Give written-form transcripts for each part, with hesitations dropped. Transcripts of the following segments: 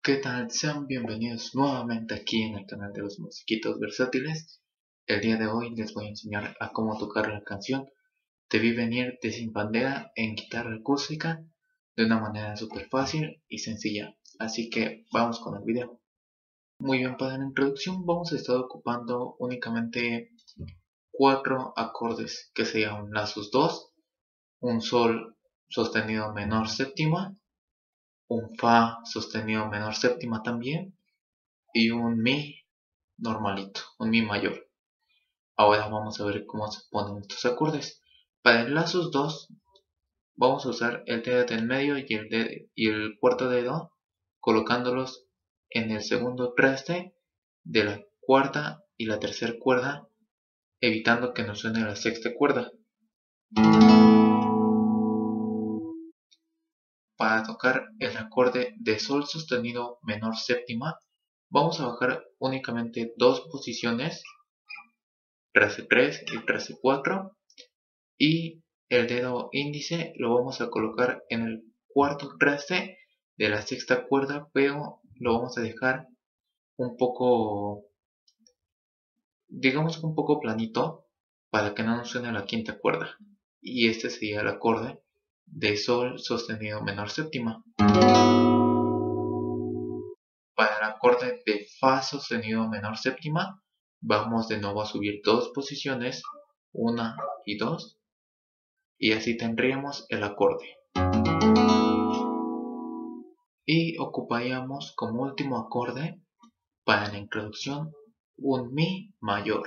¿Qué tal? Sean bienvenidos nuevamente aquí en el canal de los musiquitos versátiles. El día de hoy les voy a enseñar a cómo tocar la canción Te vi venir de Sin Bandera en guitarra acústica de una manera súper fácil y sencilla. Así que vamos con el video. Muy bien, para la introducción vamos a estar ocupando únicamente 4 acordes que serían la sus2, un sol sostenido menor séptima, un fa sostenido menor séptima también y un mi normalito, un mi mayor. Ahora vamos a ver cómo se ponen estos acordes. Para el la sus2 vamos a usar el dedo del medio y el cuarto dedo, colocándolos en el segundo traste de la cuarta y la tercera cuerda, evitando que nos suene la sexta cuerda. Para tocar el acorde de sol sostenido menor séptima, vamos a bajar únicamente dos posiciones, traste 3 y traste 4, y el dedo índice lo vamos a colocar en el cuarto traste de la sexta cuerda, pero lo vamos a dejar un poco, digamos un poco planito, para que no nos suene la quinta cuerda. Y este sería el acorde de sol sostenido menor séptima. Para el acorde de fa sostenido menor séptima, vamos de nuevo a subir dos posiciones, una y dos, y así tendríamos el acorde. Y ocuparíamos como último acorde para la introducción un mi mayor.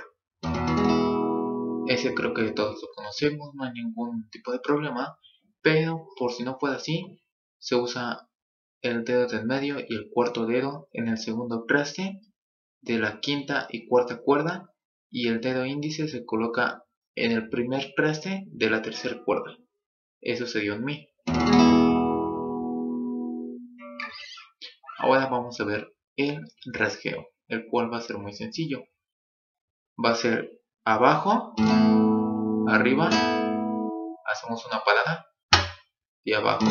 Ese creo que todos lo conocemos, no hay ningún tipo de problema, pero por si no fuera así, se usa el dedo del medio y el cuarto dedo en el segundo traste de la quinta y cuarta cuerda, y el dedo índice se coloca en el primer traste de la tercera cuerda. Eso sería un mi. Ahora vamos a ver el rasgueo, el cual va a ser muy sencillo. Va a ser abajo, arriba, hacemos una parada y abajo.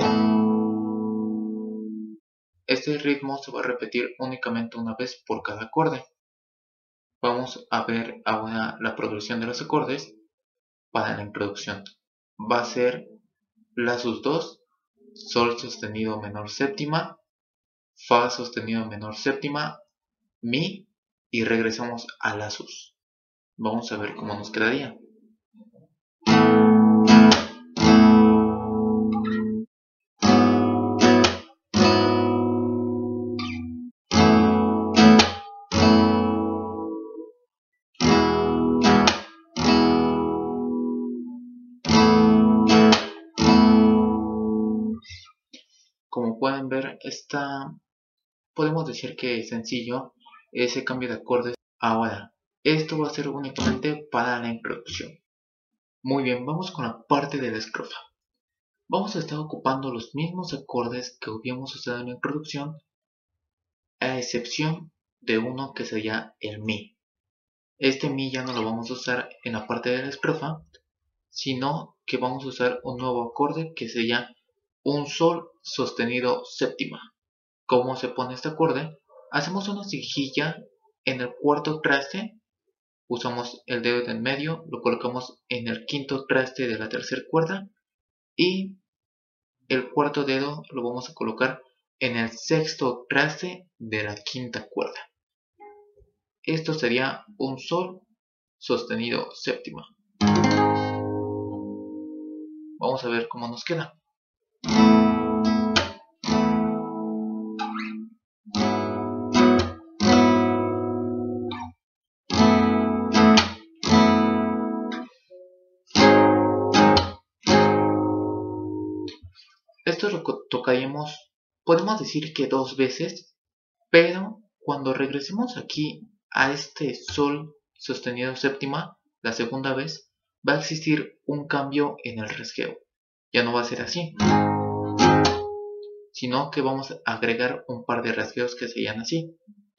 Este ritmo se va a repetir únicamente una vez por cada acorde. Vamos a ver ahora la progresión de los acordes para la introducción. Va a ser la sus2, sol sostenido menor séptima, fa sostenido menor séptima, mi, y regresamos a la sus. Vamos a ver cómo nos quedaría. Como pueden ver, podemos decir que es sencillo ese cambio de acordes. Ahora, esto va a ser únicamente para la introducción. Muy bien, vamos con la parte de la estrofa. Vamos a estar ocupando los mismos acordes que habíamos usado en la introducción, a excepción de uno que sería el mi. Este mi ya no lo vamos a usar en la parte de la estrofa, sino que vamos a usar un nuevo acorde que sería un sol sostenido séptima. ¿Cómo se pone este acorde? Hacemos una cejilla en el cuarto traste, usamos el dedo del medio, lo colocamos en el quinto traste de la tercera cuerda, y el cuarto dedo lo vamos a colocar en el sexto traste de la quinta cuerda. Esto sería un sol sostenido séptima. Vamos a ver cómo nos queda. Esto lo tocaríamos, podemos decir que dos veces, pero cuando regresemos aquí a este sol sostenido séptima, la segunda vez, va a existir un cambio en el rasgueo. Ya no va a ser así, sino que vamos a agregar un par de rasgueos que serían así.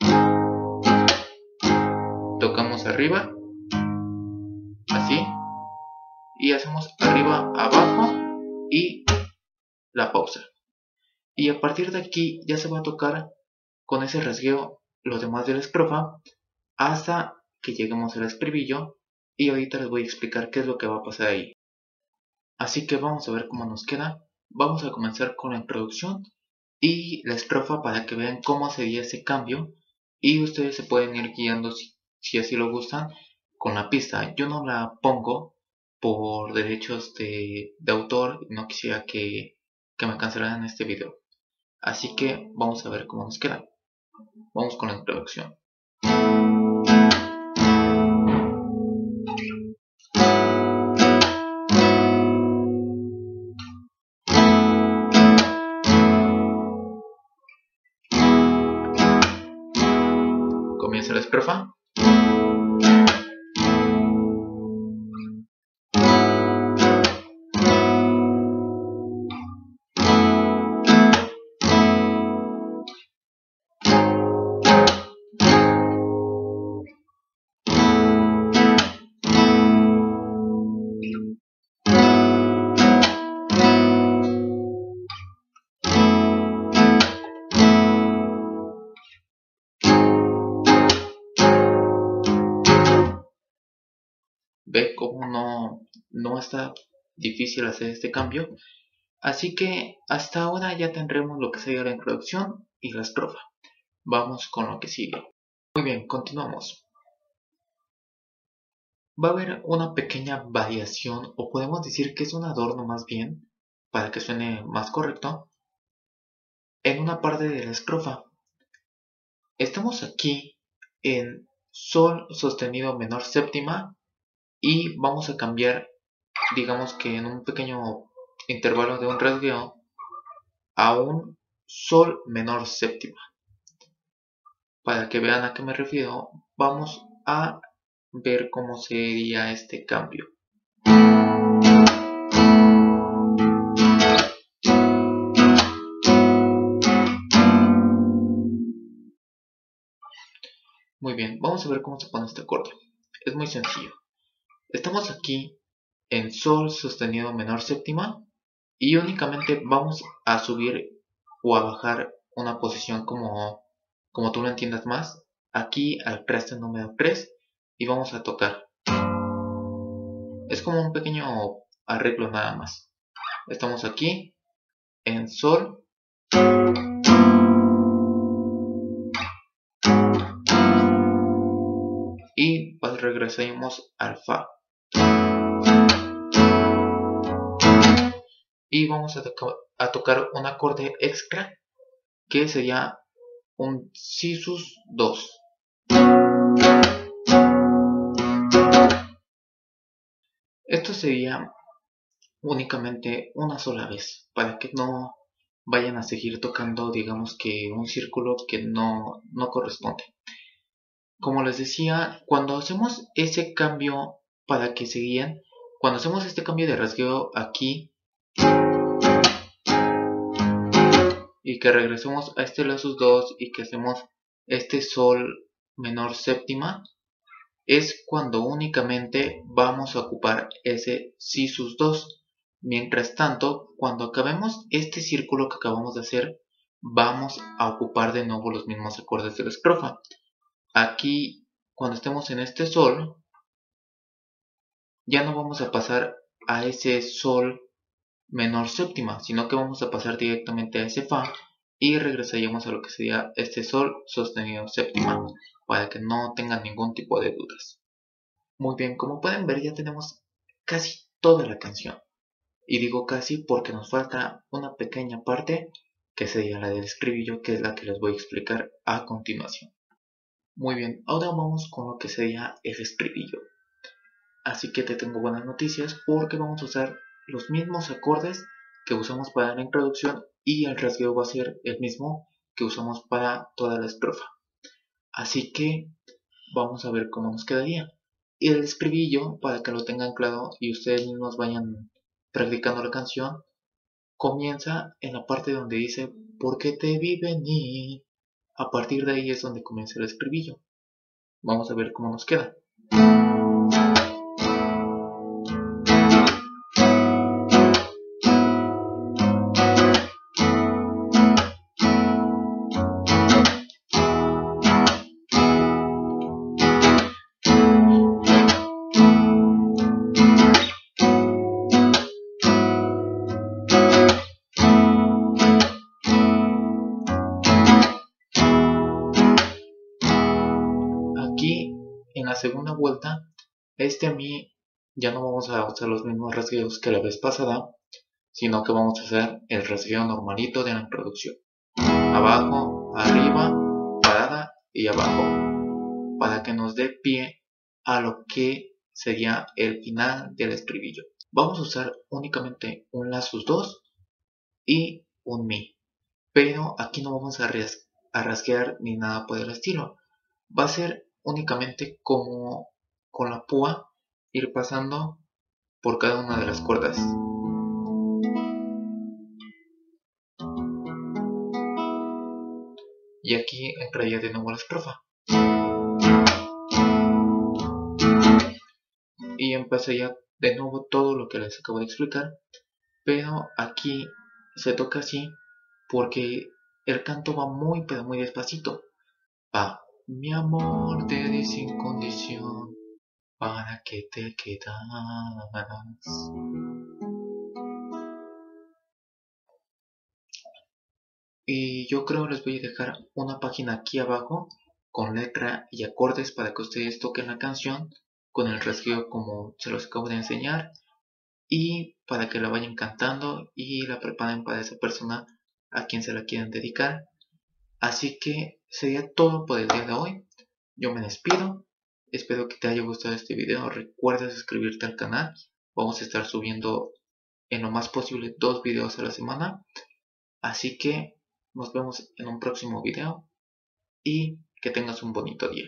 Tocamos arriba, así, y hacemos arriba, abajo y la pausa. Y a partir de aquí ya se va a tocar con ese rasgueo los demás de la estrofa hasta que lleguemos al estribillo, y ahorita les voy a explicar qué es lo que va a pasar ahí. Así que vamos a ver cómo nos queda. Vamos a comenzar con la introducción y la estrofa para que vean cómo sería ese cambio, y ustedes se pueden ir guiando si así lo gustan con la pista. Yo no la pongo por derechos de autor, no quisiera que me cancelaran este video. Así que vamos a ver cómo nos queda. Vamos con la introducción. Comienza la estrofa. Ve cómo no está difícil hacer este cambio. Así que hasta ahora ya tendremos lo que sería la introducción y la estrofa. Vamos con lo que sigue. Muy bien, continuamos. Va a haber una pequeña variación, o podemos decir que es un adorno más bien, para que suene más correcto, en una parte de la estrofa. Estamos aquí en sol sostenido menor séptima y vamos a cambiar, digamos que en un pequeño intervalo de un rasgueo, a un sol menor séptima. Para que vean a qué me refiero, vamos a ver cómo sería este cambio. Muy bien, vamos a ver cómo se pone este acorde. Es muy sencillo. Estamos aquí en sol sostenido menor séptima y únicamente vamos a subir o a bajar una posición como tú lo entiendas más, aquí al traste número 3, y vamos a tocar. Es como un pequeño arreglo nada más. Estamos aquí en sol y regresamos al fa. Y vamos a tocar un acorde extra que sería un si sus 2. Esto sería únicamente una sola vez, para que no vayan a seguir tocando, digamos que un círculo que no corresponde. Como les decía, cuando hacemos ese cambio, para que se guíen, cuando hacemos este cambio de rasgueo aquí y que regresemos a este la sus 2 y que hacemos este sol menor séptima, es cuando únicamente vamos a ocupar ese si sus 2. Mientras tanto, cuando acabemos este círculo que acabamos de hacer, vamos a ocupar de nuevo los mismos acordes de la estrofa. Aquí, cuando estemos en este sol, ya no vamos a pasar a ese sol menor séptima, sino que vamos a pasar directamente a ese fa y regresaríamos a lo que sería este sol sostenido séptima, para que no tengan ningún tipo de dudas. Muy bien, como pueden ver ya tenemos casi toda la canción. Y digo casi porque nos falta una pequeña parte que sería la del estribillo, que es la que les voy a explicar a continuación. Muy bien, ahora vamos con lo que sería el estribillo. Así que te tengo buenas noticias porque vamos a usar los mismos acordes que usamos para la introducción y el rasgueo va a ser el mismo que usamos para toda la estrofa. Así que vamos a ver cómo nos quedaría. Y el estribillo, para que lo tengan claro y ustedes mismos vayan practicando la canción, comienza en la parte donde dice ¿por qué te vi venir? A partir de ahí es donde comienza el estribillo. Vamos a ver cómo nos queda. la segunda vuelta, a mí ya no vamos a usar los mismos rasgueos que la vez pasada, sino que vamos a hacer el rasgueo normalito de la introducción. Abajo, arriba, parada y abajo, para que nos dé pie a lo que sería el final del estribillo. Vamos a usar únicamente un La sus2 y un Mi, pero aquí no vamos a rasguear ni nada por el estilo. Va a ser únicamente como con la púa ir pasando por cada una de las cuerdas. Y aquí entraría de nuevo la estrofa. Y empezaría de nuevo todo lo que les acabo de explicar, pero aquí se toca así porque el canto va muy pero muy despacito. Va, mi amor te di sin condición, ¿para qué te quedas? Y yo creo les voy a dejar una página aquí abajo con letra y acordes para que ustedes toquen la canción con el rasgueo como se los acabo de enseñar, y para que la vayan cantando y la preparen para esa persona a quien se la quieran dedicar. Así que sería todo por el día de hoy. Yo me despido. Espero que te haya gustado este video. Recuerda suscribirte al canal. Vamos a estar subiendo en lo más posible 2 videos a la semana. Así que nos vemos en un próximo video y que tengas un bonito día.